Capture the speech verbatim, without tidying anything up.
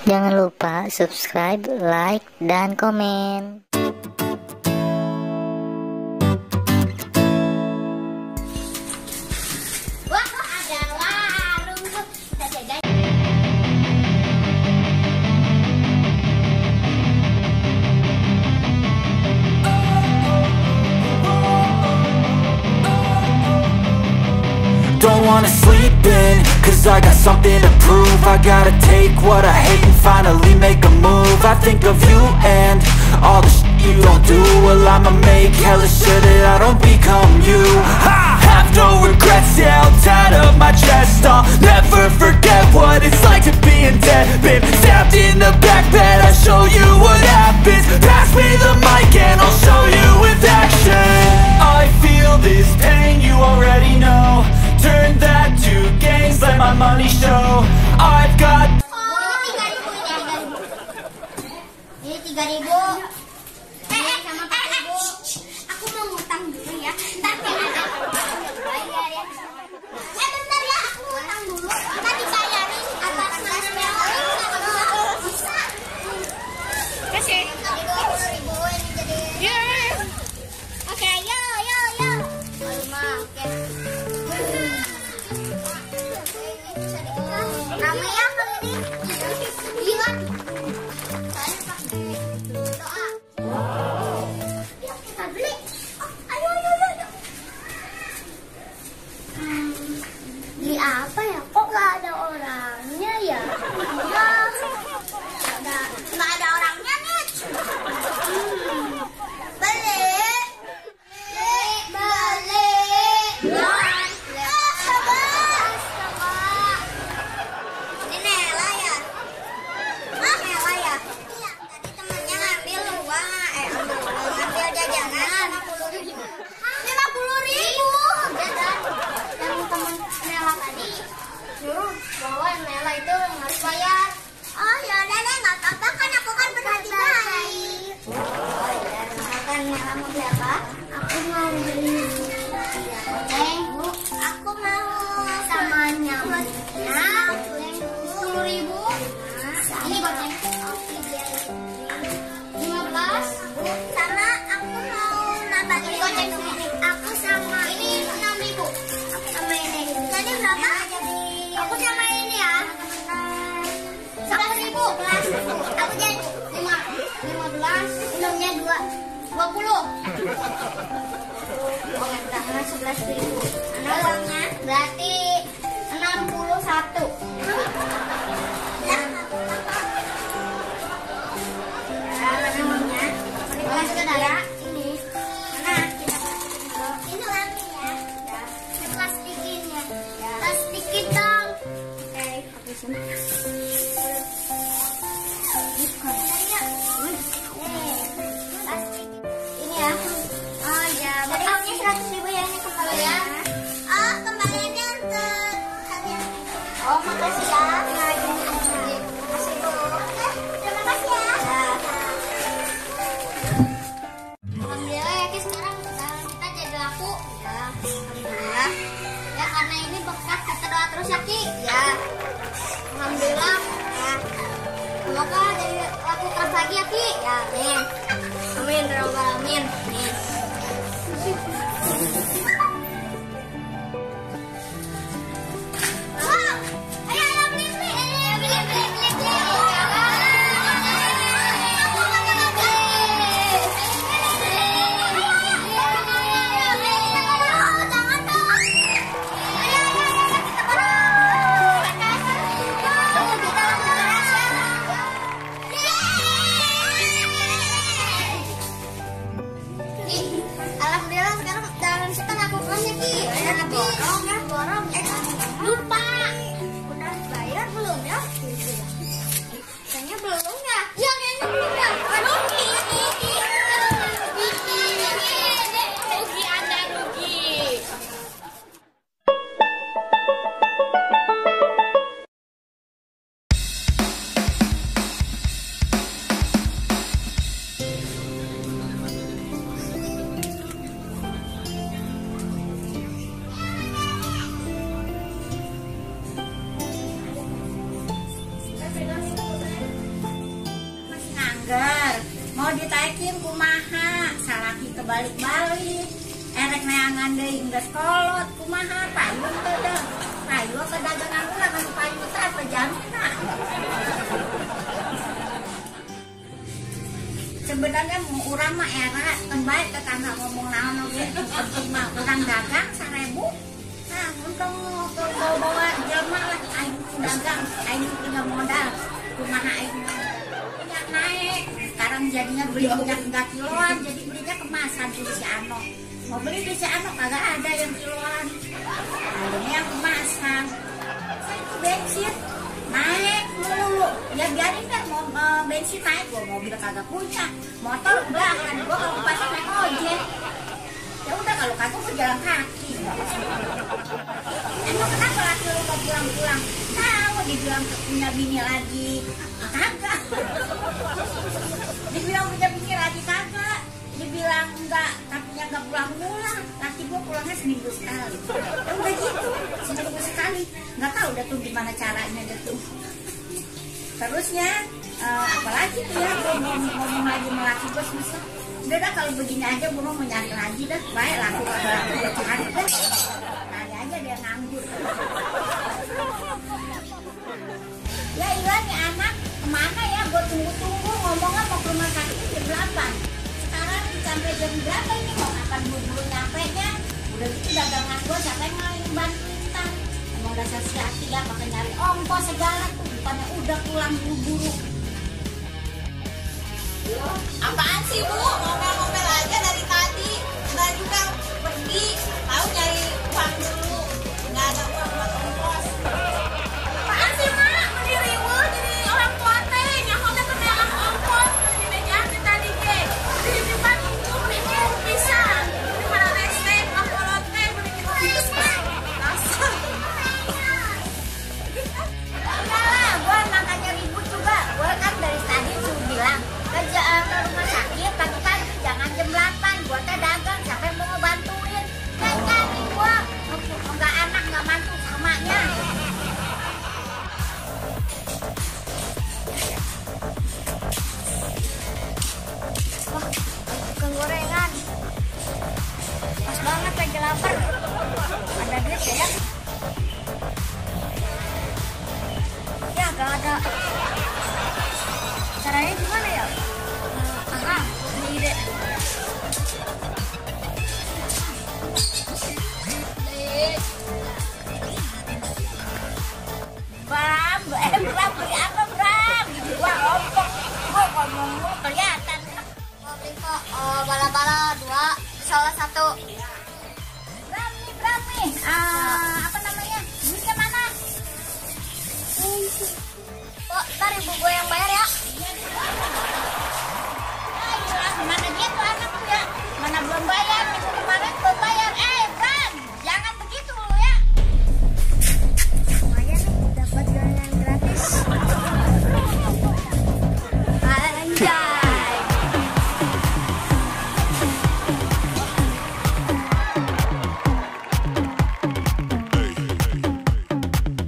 Jangan lupa subscribe, like, dan komen. Wah, ada warung tuh. Kita jajan. Don't wanna sleep in, cause I got something to prove. I gotta take what I hate and finally make a move. I think of you and all the shit you don't do. Well, I'ma make hella sure that I don't become you. I have no regrets, yeah, I'll tie up my chest. I'll never forget what it's like to be in debt. Been stabbed in the back bed, I'll show you what happens. Pass me the mic and I'll show you with action. I feel this pain, you already know. Turn that to gains, let my money show. I've got Ini tiga ribu. Ini sama empat ribu. Aku mau ngutang dulu ya. Tapi ada bayar ya. Eh bentar ya, aku ngutang dulu. Tadi bayarin atas mas Mel. Bisa. Kasih. Tadi dua puluh ribu ini jadi. Ya. Oke, yo yo yo. Lima, oke. Ramai ya kali ini. Gila. Saya pakai doa. Ya kita beli. Oh, ayo ayo ayo. Hmm, beli apa ya? Kok nggak ada orangnya ya? Ya, ada nggak ada orangnya nih. Hmm, beli. Beli, beli. Ini Nela ya? Ah, Nela ya? Iya, tadi temennya ngambil uang, eh ngambil jajanan lima puluh ribu. Jajan yang temen Nela tadi suruh bawa Nela itu harus bayar. Oh ya udah deh, nggak apa-apa kan aku kan berhati baik. Oh ya, misalkan Nela mau beli apa? Aku mau beli bu, aku mau sama nyamuknya sepuluh ribu. Ini goceng lima belas. Sama aku mau nambah ini goceng sini. Aku sama ini enam ribu. Aku sama ini. Tadi berapa? Aku sama ini ya. Sepuluh ribu. Aku jadi lima lima belas. Minumnya dua dua puluh. Oh, minta sebelas ribu. Uangnya berarti enam puluh satu. Ya, ini mana kita ini lagi ya, ya. Ini plastikin ya, ya. Plastikin dong. Oke, habisin. Ini ya. Oh ya, berarti seratus ribu ya ini kembalian. Oh, kembaliannya untuk kalian. Oh, makasih ya. Makasih bu. Terima kasih ya. Alhamdulillah ya Ki, sekarang dagangan kita jadi laku. Ya, alhamdulillah. Ya karena ini berkat kita doa terus ya Ki. Ya, alhamdulillah. Ya, semoga jadi laku terus lagi ya Ki. Ya, amin. Amin, ya rabbal alamin. Amin. Wow, ayo ayo beli beli, ayo beli beli beli beli. mau ditaikin kumaha salaki kebalik-balik erek neangan deui geus kolot kumaha payung teh dah payung ke dagangan ulah kan payung teh pejamina. Sebenarnya mau urang mah era kan baik tetangga ngomong naon oge penting mah urang dagang seribu. Nah untung bawa-bawa jelema lah aing dagang aing tinggal modal kumaha aing minyak naik sekarang jadinya beli minyak enggak kiloan jadi belinya kemasan di si Ano mau beli di si Ano kagak ada yang kiloan adanya yang kemasan itu bensin naik mulu ya biarin deh mau uh, bensin naik gua mobil kagak punya motor belahan gua kalau pas naik ojek ya udah kalau kagak gua jalan kaki emang kenapa laki lu gak pulang-pulang tahu dibilang punya bini lagi kagak dibilang punya bini lagi kagak dibilang enggak tapi yang enggak pulang-pulang laki gua pulangnya seminggu sekali ya udah gitu seminggu sekali nggak tahu udah tuh gimana caranya gitu terusnya uh, apalagi tuh ya gua mau ngomong lagi sama laki gua susah udah dah kalau begini aja gua mau nyari lagi dah baik laku kagak laku gua cari dah cari aja dia nganggur ya iya nih anak kemana ya gue tunggu-tunggu ngomongnya mau ke rumah sakit jam delapan sekarang sampai jam berapa ini mau kapan buru-buru nyampe nya udah gitu dagangan gue siapa yang mau bantuin ntar emang dasar si hati ya pakai nyari ongkos segala tuh bukannya udah pulang buru-buru. Apaan sih Bu? Ngomel-ngomel aja dari tadi. Nggak juga pergi. Tahu nyari uang dulu. Nggak ada uang buat ongkos. Apaan sih Mak? Berdiri Bu, jadi orang tua teh. Nyahotnya kemelang ongkos. Di meja tadi ke. Di depan itu beli bisa. Di mana restek, ngapolot teh, beli bisa. Langsung. Enggak lah, gue makanya ribut juga. Gue kan dari tadi tuh bilang kerja ke rumah sakit pagi-pagi jangan jam delapan. Gue teh dagang, siapa yang mau ngebantuin? Kan jadi gue enggak anak enggak mantu samanya. Wah, tukang gorengan. Pas banget lagi lapar. Ada duit ya? Ya gak ada. Caranya gimana ya? Uh, aha, punya ide. Bram, eh Bram beli apa Bram? Gitu gua ngomong, gua ngomong lu kelihatan. Mau beli kok uh, bala-bala dua, salah satu. Bram nih, Bram nih. Uh, apa namanya? Duitnya mana? Kok ntar ibu gue yang bayar ya?